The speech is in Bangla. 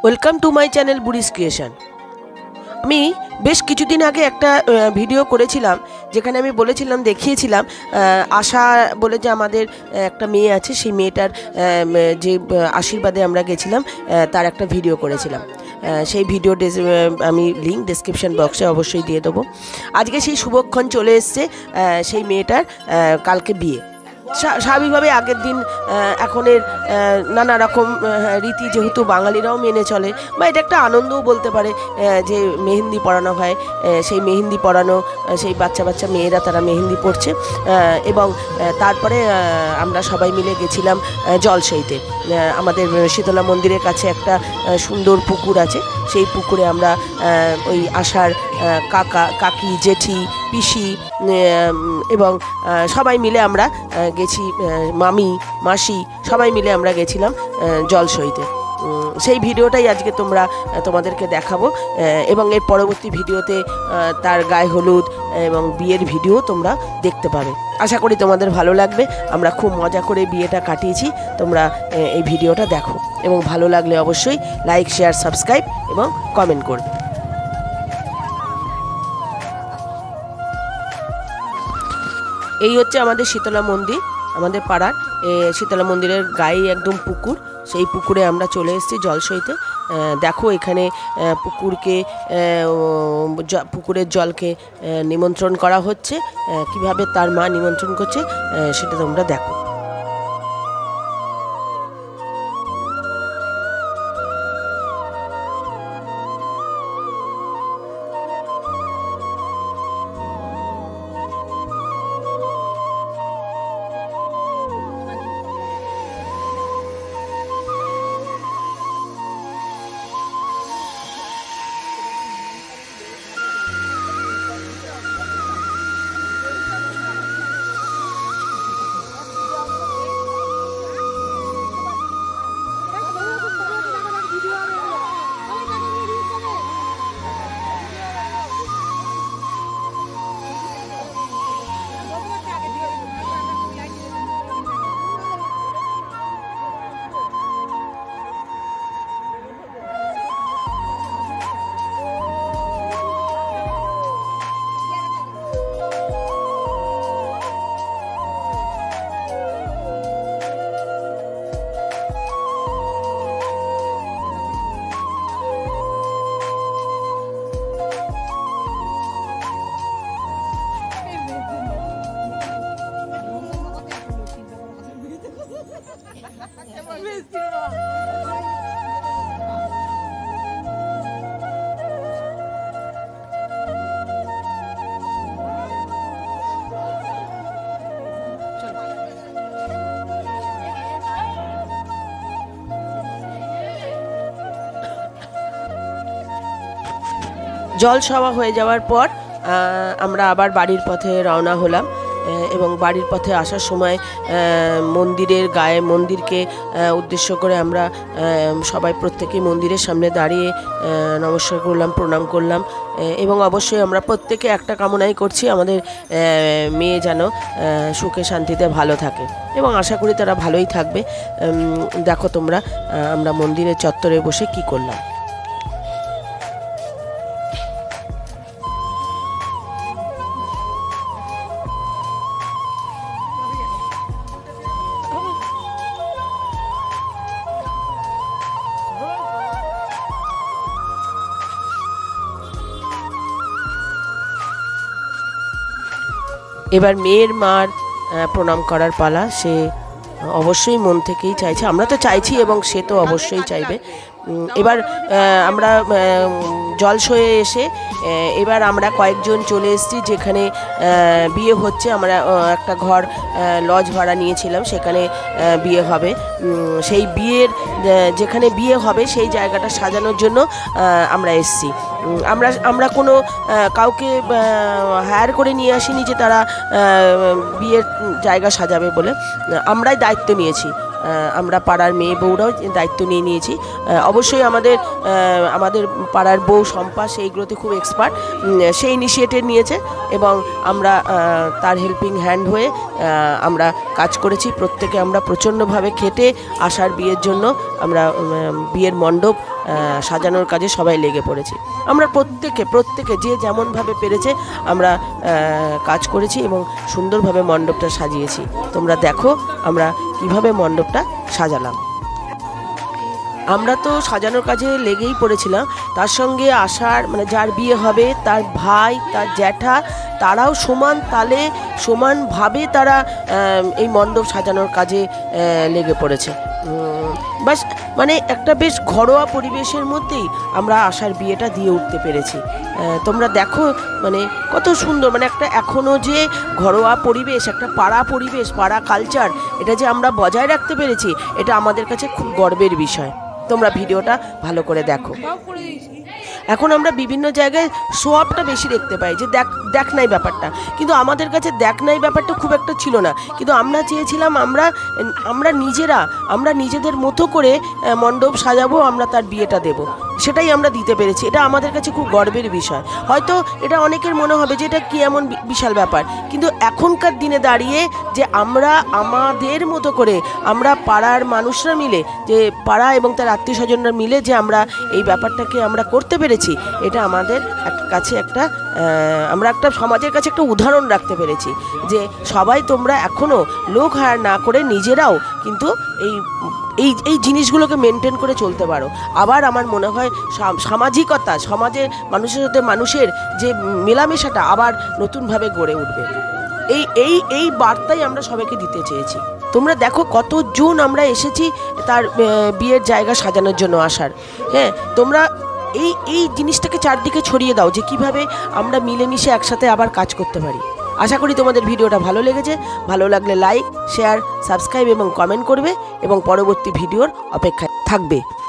Welcome to my channel Buri's creation. আমি বেশ কিছুদিন আগে একটা ভিডিও করেছিলাম যেখানে আমি বলেছিলাম, দেখিয়েছিলাম আশা বলে যে আমাদের একটা মেয়ে আছে, সেই মেয়েটার যে আশীর্বাদে আমরা গেছিলাম তার একটা ভিডিও করেছিলাম। সেই ভিডিও আমি লিঙ্ক ডেসক্রিপশন বক্সে অবশ্যই দিয়ে দেবো। আজকে সেই শুভক্ষণ চলে এসছে, সেই মেয়েটার কালকে বিয়ে। স্বাভাবিকভাবে আগের দিন এখনের নানা রকম রীতি যেহেতু বাঙালিরাও মেনে চলে, বা এটা একটা আনন্দও বলতে পারে যে মেহেন্দি পরানো হয়, সেই মেহেন্দি পরানো সেই বাচ্চা বাচ্চা মেয়েরা তারা মেহেন্দি পরছে। এবং তারপরে আমরা সবাই মিলে গেছিলাম জলসইতে। আমাদের শীতলা মন্দিরের কাছে একটা সুন্দর পুকুর আছে, সেই পুকুরে আমরা ওই আশার কাকি, জেঠি, পিসি এবং সবাই মিলে আমরা গেছি, মামি, মাসি সবাই মিলে আমরা গেছিলাম জলসইতে। সেই ভিডিওটাই আজকে তোমাদেরকে দেখাবো, এবং এর পরবর্তী ভিডিওতে তার গায়ে হলুদ এবং বিয়ের ভিডিও তোমরা দেখতে পাবে। আশা করি তোমাদের ভালো লাগবে। আমরা খুব মজা করে বিয়েটা কাটিয়েছি। তোমরা এই ভিডিওটা দেখো এবং ভালো লাগলে অবশ্যই লাইক, শেয়ার, সাবস্ক্রাইব এবং কমেন্ট করবে। এই হচ্ছে আমাদের শীতলা মন্দির, আমাদের পাড়ার শীতলা মন্দিরের গায়ে একদম পুকুর। সেই পুকুরে আমরা চলে এসেছি জলসইতে। দেখো এখানে পুকুরের জলকে নিমন্ত্রণ করা হচ্ছে। কিভাবে তার মা নিমন্ত্রণ করছে সেটা তোমরা দেখো। জল সভা হয়ে যাওয়ার পর আমরা আবার বাড়ির পথে রওনা হলাম, এবং বাড়ির পথে আসার সময় মন্দিরের গায়ে, মন্দিরকে উদ্দেশ্য করে আমরা সবাই প্রত্যেকেই মন্দিরের সামনে দাঁড়িয়ে নমস্কার করলাম, প্রণাম করলাম। এবং অবশ্যই আমরা প্রত্যেকে একটা কামনাই করছি, আমাদের মেয়ে যেন সুখে শান্তিতে ভালো থাকে, এবং আশা করি তারা ভালোই থাকবে। দেখো তোমরা আমরা মন্দিরের চত্বরে বসে কি করলাম। এবার মেয়ের মার প্রণাম করার পালা। সে অবশ্যই মন থেকেই চাইছে, আমরা তো চাইছি এবং সে তো অবশ্যই চাইবে। এবার আমরা জলসয়ে এসে এবার আমরা কয়েকজন চলে এসেছি যেখানে বিয়ে হচ্ছে। আমরা একটা ঘর লজ ভাড়া নিয়েছিলাম, সেখানে বিয়ে হবে। সেই বিয়ের যেখানে বিয়ে হবে সেই জায়গাটা সাজানোর জন্য আমরা এসেছি। আমরা কোনো কাউকে হায়ার করে নিয়ে আসিনি যে তারা বিয়ের জায়গা সাজাবে বলে, আমরাই দায়িত্ব নিয়েছি। আমরা পাড়ার মেয়ে বউরাও দায়িত্ব নিয়ে নিয়েছি। অবশ্যই আমাদের পাড়ার বউ শম্পা সেইগুলোতে খুব এক্সপার্ট, সে ইনিশিয়েটিভ নিয়েছে এবং আমরা তার হেল্পিং হ্যান্ড হয়ে আমরা কাজ করেছি। প্রত্যেকে আমরা প্রচণ্ডভাবে খেটে আশার বিয়ের জন্য আমরা বিয়ের মণ্ডপ সাজানোর কাজে সবাই লেগে পড়েছি। আমরা প্রত্যেকে যে যেমনভাবে পেরেছে আমরা কাজ করেছি এবং সুন্দরভাবে মণ্ডপটা সাজিয়েছি। তোমরা দেখো আমরা কিভাবে মণ্ডপটা সাজালাম। আমরা তো সাজানোর কাজে লেগেই পড়েছিলাম, তার সঙ্গে আশার মানে যার বিয়ে হবে তার ভাই, তার জ্যাঠা, তারাও সমান তালে সমানভাবে তারা এই মণ্ডপ সাজানোর কাজে লেগে পড়েছে। বাস মানে একটা বেশ ঘরোয়া পরিবেশের মধ্যেই আমরা আশার বিয়েটা দিয়ে উঠতে পেরেছি। তোমরা দেখো মানে কত সুন্দর, মানে একটা এখনও যে ঘরোয়া পরিবেশ, একটা পাড়া পরিবেশ, পাড়া কালচার, এটা যে আমরা বজায় রাখতে পেরেছি, এটা আমাদের কাছে খুব গর্বের বিষয়। তোমরা ভিডিওটা ভালো করে দেখো। এখন আমরা বিভিন্ন জায়গায় শো অফটা বেশি দেখতে পাই, যে দেখ নাই ব্যাপারটা, কিন্তু আমাদের কাছে দেখ নাই ব্যাপারটা খুব একটা ছিল না। কিন্তু আমরা চেয়েছিলাম আমরা নিজেদের মতো করে মণ্ডপ সাজাবো, আমরা তার বিয়েটা দেব, সেটাই আমরা দিতে পেরেছি। এটা আমাদের কাছে খুব গর্বের বিষয়। হয়তো এটা অনেকের মনে হবে যে এটা কি এমন বিশাল ব্যাপার, কিন্তু এখনকার দিনে দাঁড়িয়ে যে আমরা আমাদের মতো করে আমরা পাড়ার মানুষরা মিলে, যে পাড়া এবং তার আত্মীয় স্বজনরা মিলে যে আমরা এই ব্যাপারটাকে আমরা করতে পেরেছি, এটা আমাদের কাছে আমরা একটা সমাজের কাছে একটা উদাহরণ রাখতে পেরেছি যে সবাই তোমরা এখনও লোক হায়ার না করে নিজেরাও কিন্তু এই জিনিসগুলোকে মেনটেন করে চলতে পারো। আবার আমার মনে হয় সামাজিকতা, সমাজের মানুষের সাথে মানুষের যে মেলামেশাটা আবার নতুনভাবে গড়ে উঠবে। এই বার্তাই আমরা সবাইকে দিতে চেয়েছি। তোমরা দেখো কতজন আমরা এসেছি তার বিয়ের জায়গা সাজানোর জন্য আসার। হ্যাঁ, তোমরা এই জিনিসটাকে চারদিকে ছড়িয়ে দাও যে কিভাবে আমরা মিলেমিশে একসাথে আবার কাজ করতে পারি। আশা করি তোমাদের ভিডিওটা ভালো লেগেছে। ভালো লাগলে লাইক, শেয়ার, সাবস্ক্রাইব এবং কমেন্ট করবে এবং পরবর্তী ভিডিওর অপেক্ষায় থাকবে।